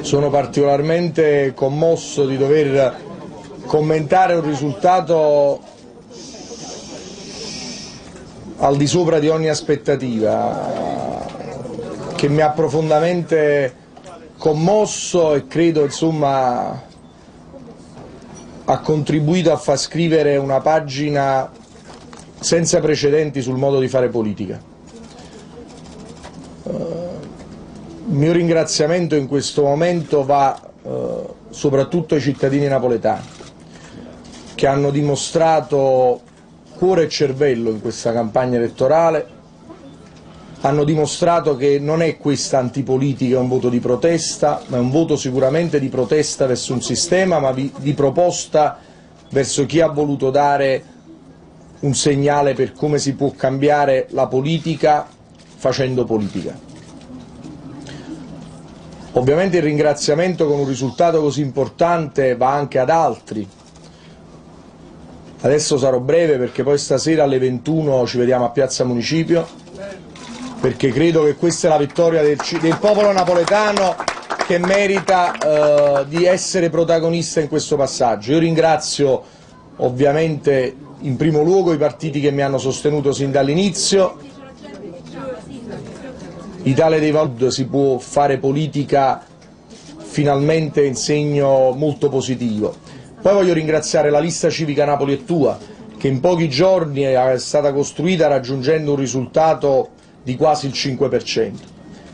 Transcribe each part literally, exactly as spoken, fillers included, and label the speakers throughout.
Speaker 1: Sono particolarmente commosso di dover commentare un risultato al di sopra di ogni aspettativa, che mi ha profondamente commosso e credo, insomma, ha contribuito a far scrivere una pagina senza precedenti sul modo di fare politica. Il mio ringraziamento in questo momento va eh, soprattutto ai cittadini napoletani, che hanno dimostrato cuore e cervello in questa campagna elettorale, hanno dimostrato che non è questa antipolitica un voto di protesta, ma è un voto sicuramente di protesta verso un sistema, ma di, di proposta verso chi ha voluto dare un segnale per come si può cambiare la politica facendo politica. Ovviamente il ringraziamento con un risultato così importante va anche ad altri. Adesso sarò breve perché poi stasera alle ventuno ci vediamo a Piazza Municipio, perché credo che questa è la vittoria del, del popolo napoletano che merita eh, di essere protagonista in questo passaggio. Io ringrazio ovviamente in primo luogo i partiti che mi hanno sostenuto sin dall'inizio. Italia dei Valori si può fare politica finalmente in segno molto positivo. Poi voglio ringraziare la lista civica Napoli è tua, che in pochi giorni è stata costruita raggiungendo un risultato di quasi il cinque per cento.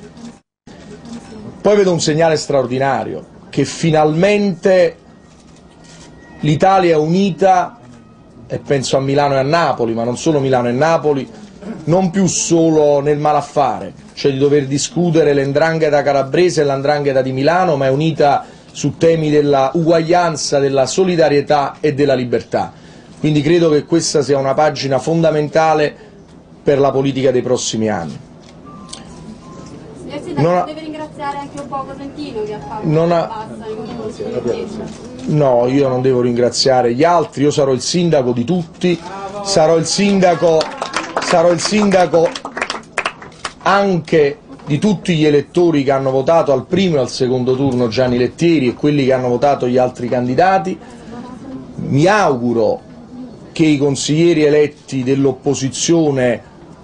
Speaker 1: Poi vedo un segnale straordinario, che finalmente l'Italia è unita, e penso a Milano e a Napoli, ma non solo Milano e Napoli, non più solo nel malaffare, cioè di dover discutere l'Ndrangheta calabrese e l'Ndrangheta di Milano, ma è unita su temi della uguaglianza, della solidarietà e della libertà. Quindi credo che questa sia una pagina fondamentale per la politica dei prossimi anni.
Speaker 2: Signor Sindaco, ha... deve ringraziare anche un po' Cosentino che ha fatto non ha... bassa,
Speaker 1: No, io non devo ringraziare gli altri, io sarò il sindaco di tutti, sarò il sindaco, sarò il sindaco anche di tutti gli elettori che hanno votato al primo e al secondo turno Gianni Lettieri e quelli che hanno votato gli altri candidati. Mi auguro che i consiglieri eletti dell'opposizione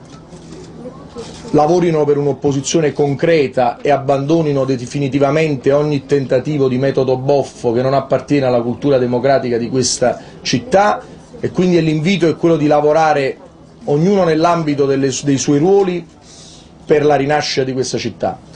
Speaker 1: lavorino per un'opposizione concreta e abbandonino definitivamente ogni tentativo di metodo boffo che non appartiene alla cultura democratica di questa città, e quindi l'invito è quello di lavorare ognuno nell'ambito dei suoi ruoli per la rinascita di questa città.